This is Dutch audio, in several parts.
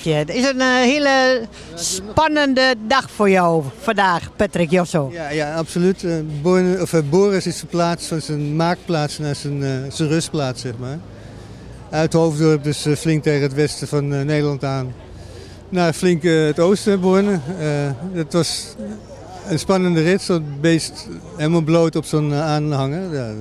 je. Het is een hele spannende dag voor jou vandaag, Patrick Josso. Ja, absoluut. Boris is verplaatst van zijn maakplaats naar zijn rustplaats, zeg maar. Uit Hoofddorp, dus flink tegen het westen van Nederland aan. Naar flink het oosten, Borne. Het was een spannende rit, zo'n beest helemaal bloot op zo'n aanhanger. Ja.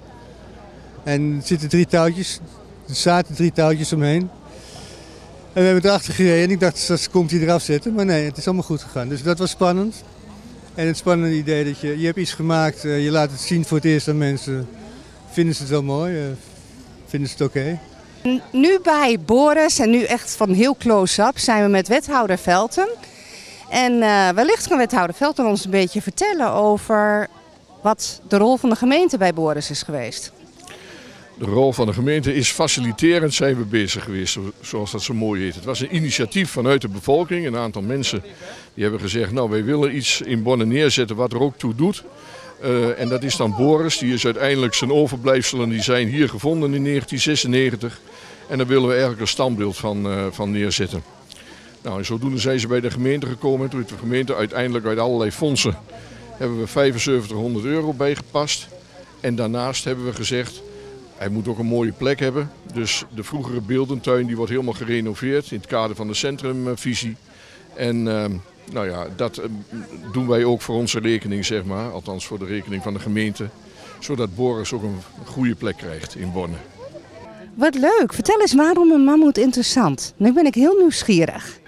En er zitten 3 touwtjes, er zaten 3 touwtjes omheen. En we hebben erachter gereden en ik dacht, straks komt hij eraf zetten. Maar nee, het is allemaal goed gegaan. Dus dat was spannend. En het spannende idee dat je hebt iets gemaakt, je laat het zien voor het eerst aan mensen. Vinden ze het wel mooi? Vinden ze het oké? Nu bij Boris en nu echt van heel close-up zijn we met wethouder Velten. En wellicht kan wethouder Velten ons een beetje vertellen over wat de rol van de gemeente bij Boris is geweest. De rol van de gemeente is faciliterend zijn we bezig geweest, zoals dat zo mooi heet. Het was een initiatief vanuit de bevolking. Een aantal mensen die hebben gezegd, nou wij willen iets in Borne neerzetten wat er ook toe doet. En dat is dan Boris, die is uiteindelijk zijn overblijfselen, die zijn hier gevonden in 1996. En daar willen we eigenlijk een standbeeld van neerzetten. Nou, en zodoende zijn ze bij de gemeente gekomen. Toen heeft de gemeente uiteindelijk uit allerlei fondsen hebben we €7500 bijgepast. En daarnaast hebben we gezegd, hij moet ook een mooie plek hebben. Dus de vroegere beeldentuin die wordt helemaal gerenoveerd in het kader van de centrumvisie. En nou ja, dat doen wij ook voor onze rekening, zeg maar. Althans voor de rekening van de gemeente. Zodat Boris ook een goede plek krijgt in Borne. Wat leuk. Vertel eens waarom een mammoet interessant. Nu ben ik heel nieuwsgierig.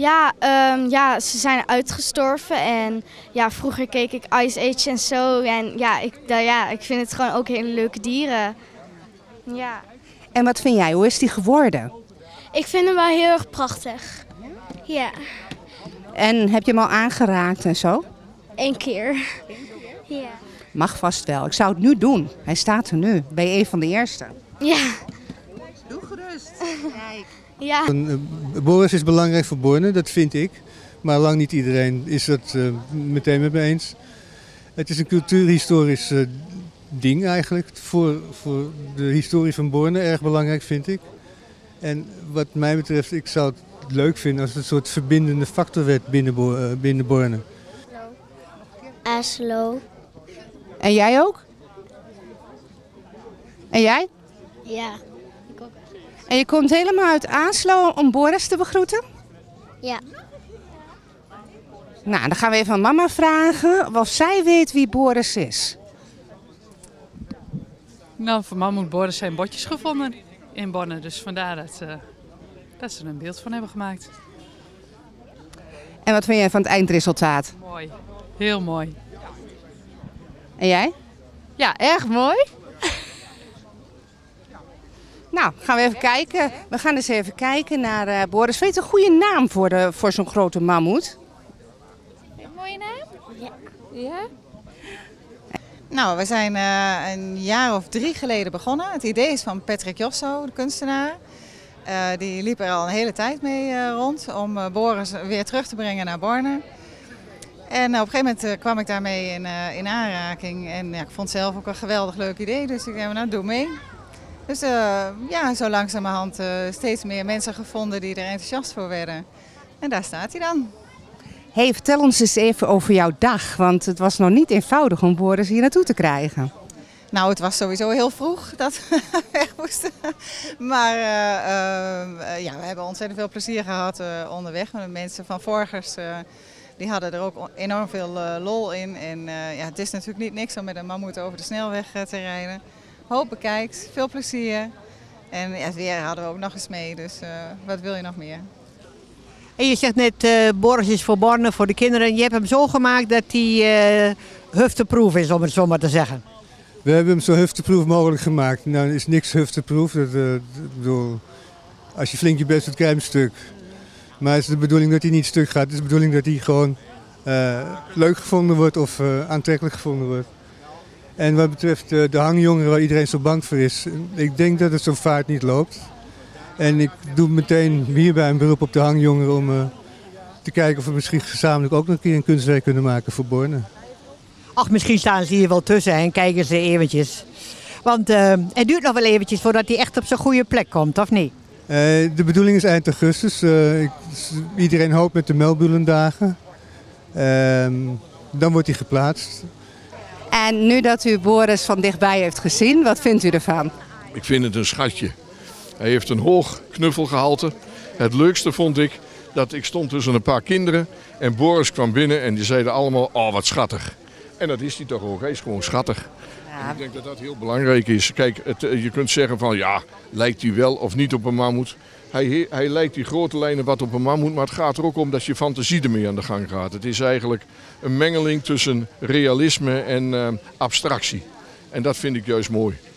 Ja, ze zijn uitgestorven en ja, vroeger keek ik Ice Age en zo. En ik vind het gewoon ook hele leuke dieren. Ja. En wat vind jij? Hoe is die geworden? Ik vind hem wel heel erg prachtig. Ja. En heb je hem al aangeraakt en zo? 1 keer. Ja. Mag vast wel. Ik zou het nu doen. Hij staat er nu. Ben je een van de eerste? Ja. Doe gerust. Kijk. Ja. Boris is belangrijk voor Borne, dat vind ik. Maar lang niet iedereen is het meteen met me eens. Het is een cultuurhistorisch ding eigenlijk. Voor de historie van Borne erg belangrijk, vind ik. En wat mij betreft, ik zou het leuk vinden als het een soort verbindende factor werd binnen Borne. Aslo. En jij ook? En jij? Ja. En je komt helemaal uit Aaslo om Boris te begroeten? Ja. Nou, dan gaan we even aan mama vragen of zij weet wie Boris is. Nou, voor mama moet Boris zijn botjes gevonden in Borne. Dus vandaar dat ze er een beeld van hebben gemaakt. En wat vind jij van het eindresultaat? Mooi. Heel mooi. En jij? Ja, erg mooi. Nou, gaan we even kijken. We gaan eens even kijken naar Boris. Weet je een goede naam voor zo'n grote mammoet? Een mooie naam? Ja? Nou, we zijn een jaar of 3 geleden begonnen. Het idee is van Patrick Josso, de kunstenaar. Die liep er al een hele tijd mee rond om Boris weer terug te brengen naar Borne. En op een gegeven moment kwam ik daarmee in aanraking. En ja, ik vond het zelf ook een geweldig leuk idee, dus ik dacht, nou, doe mee. Dus zo langzamerhand steeds meer mensen gevonden die er enthousiast voor werden. En daar staat hij dan. Hey, vertel ons eens even over jouw dag, want het was nog niet eenvoudig om Boris hier naartoe te krijgen. Nou, het was sowieso heel vroeg dat we weg moesten. Maar we hebben ontzettend veel plezier gehad onderweg. De mensen van Vorgers die hadden er ook enorm veel lol in. En het is natuurlijk niet niks om met een mammoet over de snelweg te rijden. Hoop bekijkt, veel plezier. En het weer hadden we ook nog eens mee, dus wat wil je nog meer? En je zegt net, Boris is voor Borne, voor de kinderen. Je hebt hem zo gemaakt dat hij hufteproof is, om het zo maar te zeggen. We hebben hem zo hufteproof mogelijk gemaakt. Nou is niks hufteproof. Als je flink je best doet, krijg je hem stuk. Maar het is de bedoeling dat hij niet stuk gaat. Het is de bedoeling dat hij gewoon leuk gevonden wordt of aantrekkelijk gevonden wordt. En wat betreft de hangjongeren waar iedereen zo bang voor is, ik denk dat het zo vaart niet loopt. En ik doe meteen hierbij een beroep op de hangjongeren om te kijken of we misschien gezamenlijk ook nog een keer een kunstwerk kunnen maken voor Borne. Ach, misschien staan ze hier wel tussen en kijken ze eventjes. Want het duurt nog wel eventjes voordat hij echt op zijn goede plek komt, of niet? De bedoeling is eind augustus. Iedereen hoopt met de Melbulendagen. Dan wordt hij geplaatst. En nu dat u Boris van dichtbij heeft gezien, wat vindt u ervan? Ik vind het een schatje. Hij heeft een hoog knuffelgehalte. Het leukste vond ik dat ik stond tussen een paar kinderen en Boris kwam binnen en die zeiden allemaal, oh wat schattig. En dat is hij toch ook, hij is gewoon schattig. Ja. Ik denk dat dat heel belangrijk is. Kijk, je kunt zeggen van ja, lijkt hij wel of niet op een mammoet. Hij lijkt die grote lijnen wat op een mammoet, maar het gaat er ook om dat je fantasie ermee aan de gang gaat. Het is eigenlijk een mengeling tussen realisme en abstractie. En dat vind ik juist mooi.